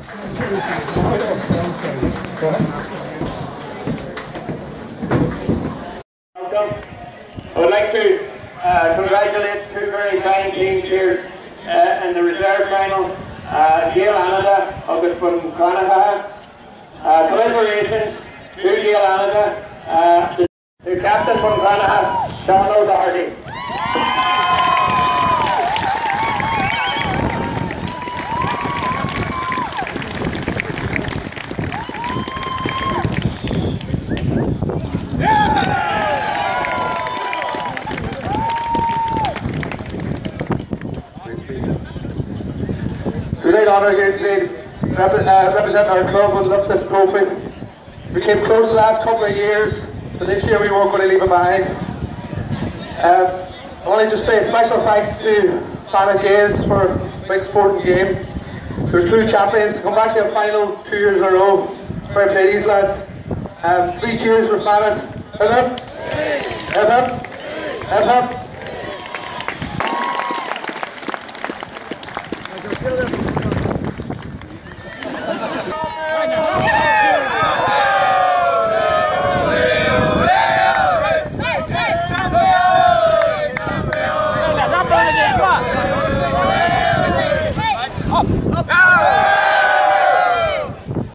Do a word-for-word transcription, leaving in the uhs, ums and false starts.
Welcome. I would like to uh, congratulate two very fine teams here uh, in the reserve final. Uh, Gail Anada of the Buncrana. Uh, congratulations to Gail Anada, uh, the, the captain Buncrana, Sean O'Doherty. It's a great honour here today to rep uh, represent our club and lift this trophy. We came close the last couple of years, but this year we weren't going to leave it behind. Um, I want to just say a special thanks to Planet Games for a big sporting game. There's true champions to come back to a final two years in a row. Fair play these lads. Um, three cheers for Planet. Hip hip. Hip hip. Hip hip.